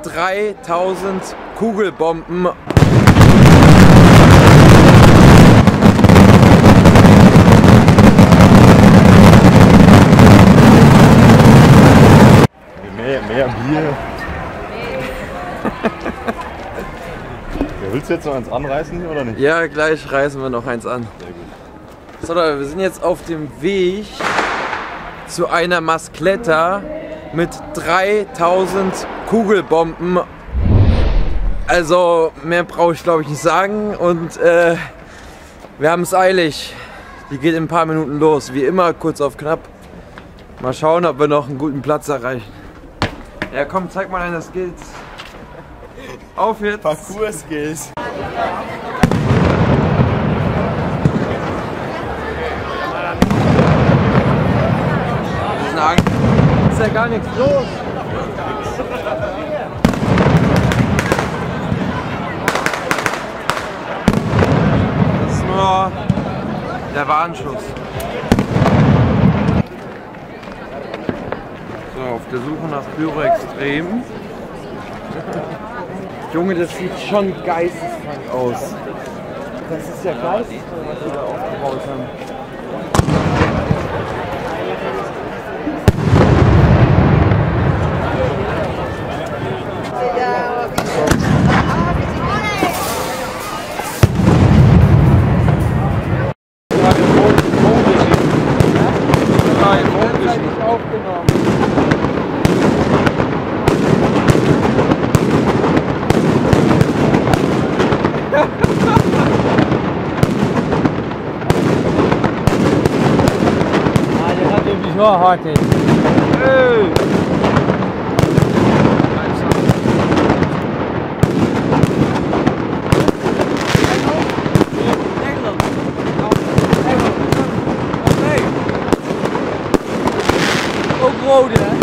3000 Kugelbomben. Mehr Bier. Ja, willst du jetzt noch eins anreißen hier oder nicht? Ja, gleich reißen wir noch eins an. Sehr gut. So Leute, wir sind jetzt auf dem Weg zu einer Maskletta mit 3000 Kugelbomben. Also mehr brauche ich glaube ich nicht sagen und wir haben es eilig. Die geht in ein paar Minuten los, wie immer kurz auf knapp. Mal schauen, ob wir noch einen guten Platz erreichen. Ja komm, zeig mal deine Skills. Auf jetzt! Parcours-Skills. Ist ja gar nichts los. Das ist nur der Warnschuss. So, auf der Suche nach Pyro extrem. Junge, das sieht schon geisteskrank aus. Das ist ja geisteskrank, was wir da aufgebaut haben. Nur heute. Hey. Ook rode, hè?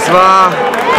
Es war...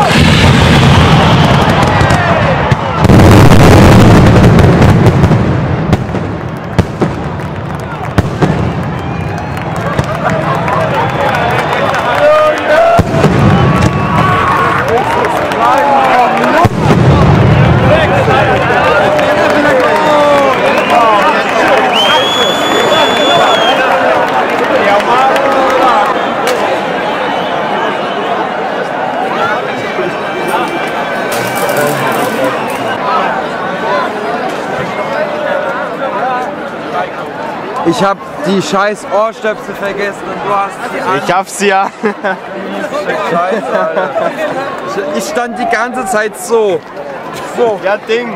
Ich hab die scheiß Ohrstöpsel vergessen und du hast die an. Ich hab's ja. Scheiße, Alter. Ich stand die ganze Zeit so. So. Ja, Ding.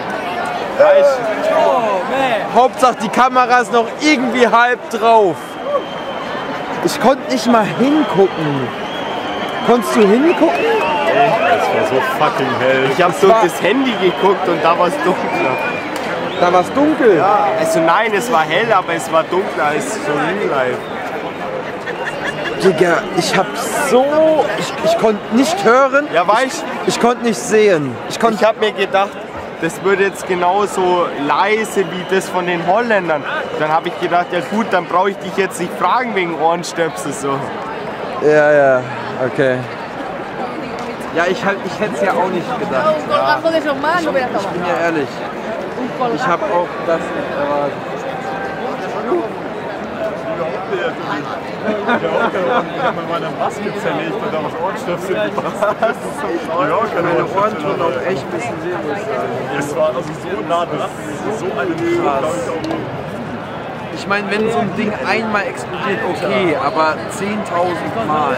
Hauptsache die Kamera ist noch irgendwie halb drauf. Ich konnte nicht mal hingucken. Konntest du hingucken? Das war so fucking hell. Ich hab durch das Handy geguckt und da war's dunkler. Da war es dunkel. Ja, also nein, es war hell, aber es war dunkler als so real life. Digga, ich hab so... Ich konnte nicht hören. Ja, weißt ich konnte nicht sehen. ich hab mir gedacht, das wird jetzt genauso leise wie das von den Holländern. Dann habe ich gedacht, ja gut, dann brauche ich dich jetzt nicht fragen wegen Ohrenstöpsel so. Ja, okay. Ja, ich hätte es ja auch nicht gedacht. Un colgajo de esos más no hubieras Ich bin tomado. ja ehrlich. Ich habe auch das nicht erwartet. Ich hab mit meiner Maske zerlegt und da was Ohrenstöpsel gepasst. Meine Ohren tun auch echt ein bisschen weh, muss ich sagen. Es war also so nah dran, so eine Höhe, glaube ich auch. Ich meine, wenn so ein Ding einmal explodiert, okay, aber 10.000 Mal.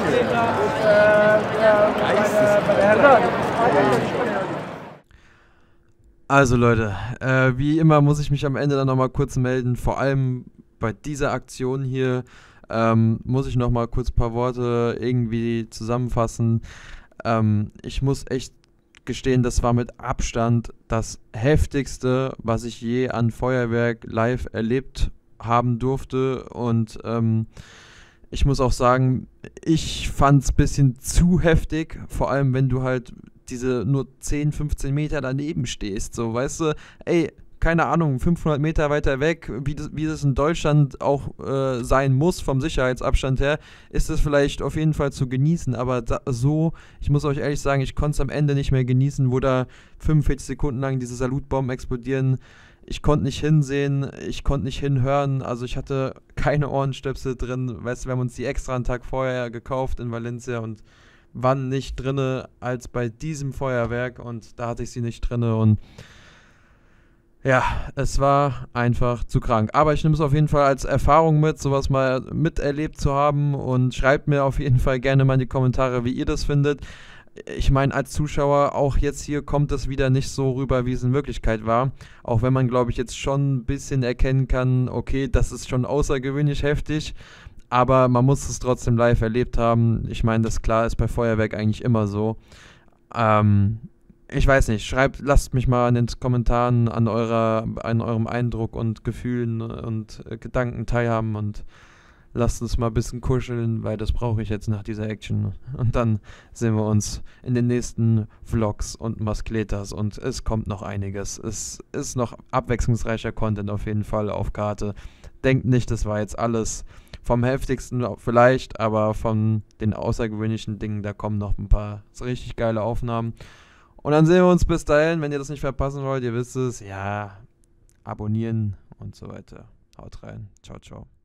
Also Leute, wie immer muss ich mich am Ende dann nochmal kurz melden, vor allem bei dieser Aktion hier muss ich nochmal kurz ein paar Worte irgendwie zusammenfassen. Ich muss echt gestehen, das war mit Abstand das heftigste, was ich je an Feuerwerk live erlebt haben durfte und ich muss auch sagen, ich fand es ein bisschen zu heftig, vor allem wenn du halt diese nur 10, 15 Meter daneben stehst, so, weißt du, ey, keine Ahnung, 500 Meter weiter weg, wie das in Deutschland auch sein muss vom Sicherheitsabstand her, ist es vielleicht auf jeden Fall zu genießen, aber so, ich muss euch ehrlich sagen, ich konnte es am Ende nicht mehr genießen, wo da 45 Sekunden lang diese Salutbomben explodieren. Ich konnte nicht hinsehen, ich konnte nicht hinhören, also ich hatte keine Ohrenstöpsel drin, weißt du, wir haben uns die extra einen Tag vorher gekauft in Valencia und waren nicht drinne als bei diesem Feuerwerk und da hatte ich sie nicht drinne und ja, es war einfach zu krank. Aber ich nehme es auf jeden Fall als Erfahrung mit, sowas mal miterlebt zu haben und schreibt mir auf jeden Fall gerne mal in die Kommentare, wie ihr das findet. Ich meine, als Zuschauer, auch jetzt hier kommt es wieder nicht so rüber, wie es in Wirklichkeit war. Auch wenn man, glaube ich, jetzt schon ein bisschen erkennen kann, okay, das ist schon außergewöhnlich heftig. Aber man muss es trotzdem live erlebt haben. Ich meine, das klar ist bei Feuerwerk eigentlich immer so. Ich weiß nicht, lasst mich mal in den Kommentaren an eurem Eindruck und Gefühlen und Gedanken teilhaben und lasst uns mal ein bisschen kuscheln, weil das brauche ich jetzt nach dieser Action. Und dann sehen wir uns in den nächsten Vlogs und Maskletas und es kommt noch einiges. Es ist noch abwechslungsreicher Content auf jeden Fall auf Karte. Denkt nicht, das war jetzt alles vom heftigsten vielleicht, aber von den außergewöhnlichen Dingen, da kommen noch ein paar richtig geile Aufnahmen. Und dann sehen wir uns bis dahin, wenn ihr das nicht verpassen wollt, ihr wisst es, ja, abonnieren und so weiter. Haut rein. Ciao, ciao.